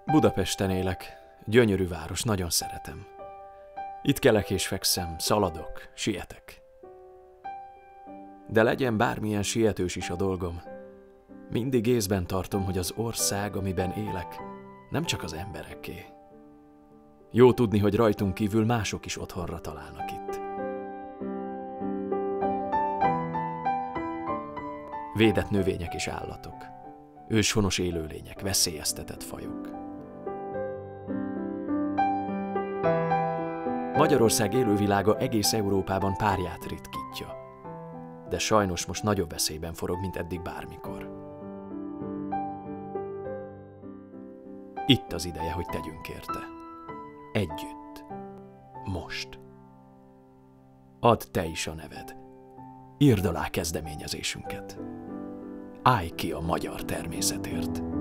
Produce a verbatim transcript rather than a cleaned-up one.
Budapesten élek. Gyönyörű város, nagyon szeretem. Itt kelek és fekszem, szaladok, sietek. De legyen bármilyen sietős is a dolgom, mindig észben tartom, hogy az ország, amiben élek, nem csak az embereké. Jó tudni, hogy rajtunk kívül mások is otthonra találnak itt. Védett növények és állatok, őshonos élőlények, veszélyeztetett fajok. Magyarország élővilága egész Európában párját ritkítja, de sajnos most nagyobb veszélyben forog, mint eddig bármikor. Itt az ideje, hogy tegyünk érte. Együtt. Most. Add te is a neved. Írd alá kezdeményezésünket. Állj ki a magyar természetért.